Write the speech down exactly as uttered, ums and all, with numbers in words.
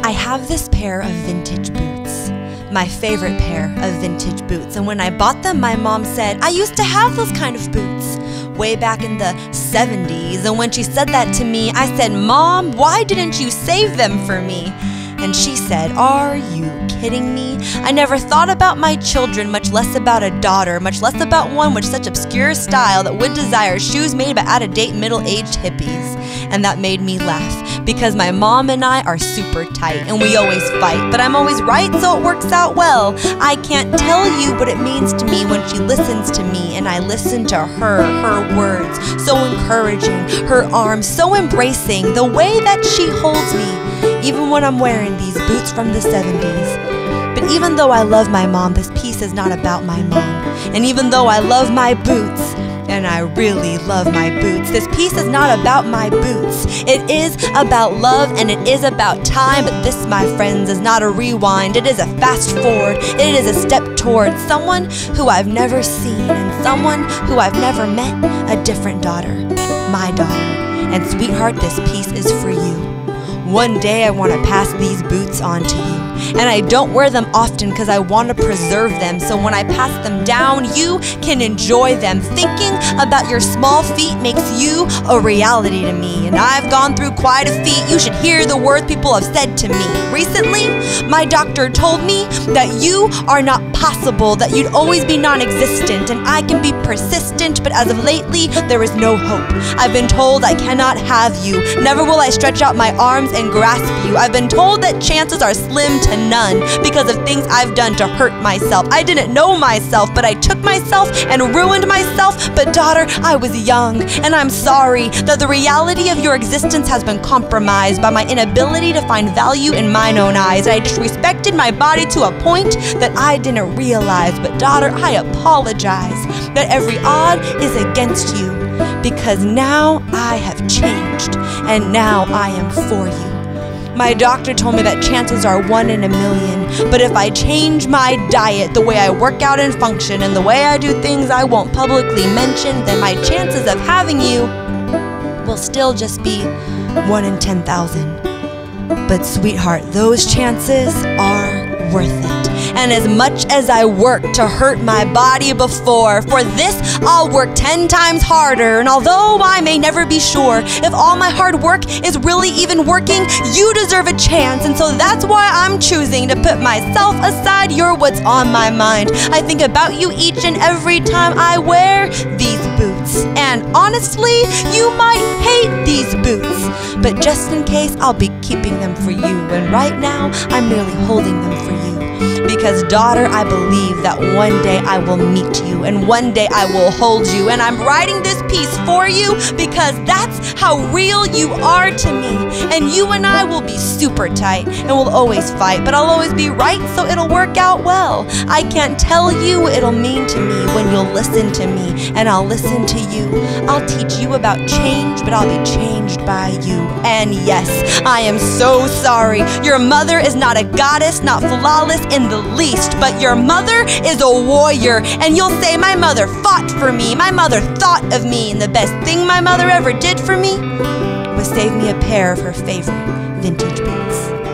I have this pair of vintage boots, my favorite pair of vintage boots. And when I bought them, my mom said, I used to have those kind of boots way back in the seventies. And when she said that to me, I said, Mom, why didn't you save them for me? And she said, are you kidding me? I never thought about my children, much less about a daughter, much less about one with such obscure style that would desire shoes made by out-of-date middle-aged hippies. And that made me laugh, because my mom and I are super tight, and we always fight, but I'm always right, so it works out well. I can't tell you what it means to me when she listens to me, and I listen to her, her words, so encouraging, her arms so embracing, the way that she holds me, even when I'm wearing these boots from the seventies. But even though I love my mom, this piece is not about my mom. And even though I love my boots, and I really love my boots, this piece is not about my boots. It is about love and it is about time, but this, my friends, is not a rewind. It is a fast forward. It is a step towards someone who I've never seen and someone who I've never met, a different daughter, my daughter. And sweetheart, this piece is for you. One day I want to pass these boots on to you. And I don't wear them often because I want to preserve them, so when I pass them down, you can enjoy them. Thinking about your small feet makes you a reality to me, and I've gone through quite a feat. You should hear the words people have said to me. Recently, my doctor told me that you are not possible, that you'd always be non-existent, and I can be persistent, but as of lately, there is no hope. I've been told I cannot have you. Never will I stretch out my arms and grasp you. I've been told that chances are slim to none because of things I've done to hurt myself. I didn't know myself, but I took myself and ruined myself. But daughter, I was young, and I'm sorry that the reality of your existence has been compromised by my inability to find value in mine own eyes. I disrespected my body to a point that I didn't realize. But daughter, I apologize that every odd is against you, because now I have changed, and now I am for you. My doctor told me that chances are one in a million, but if I change my diet, the way I work out and function, and the way I do things I won't publicly mention, then my chances of having you will still just be one in ten thousand. But sweetheart, those chances are worth it. And as much as I worked to hurt my body before, for this I'll work ten times harder. And although I may never be sure if all my hard work is really even working, you deserve a chance. And so that's why I'm choosing to put myself aside. You're what's on my mind. I think about you each and every time I wear these boots. And honestly, you might hate these boots, but just in case, I'll be keeping them for you. And right now, I'm merely holding them for you. Because daughter, I believe that one day I will meet you, and one day I will hold you, and I'm writing this piece for you because that's how real you are to me. And you and I will be super tight, and we'll always fight, but I'll always be right, so it'll work out well. I can't tell you what it'll mean to me when you'll listen to me, and I'll listen to you. I'll teach you about change, but I'll be changed by you. And yes, I am so sorry. Your mother is not a goddess, not flawless in the least, but your mother is a warrior. And you'll say, my mother fought for me, my mother thought of me, and the best thing my mother ever did for me was save me a pair of her favorite vintage boots.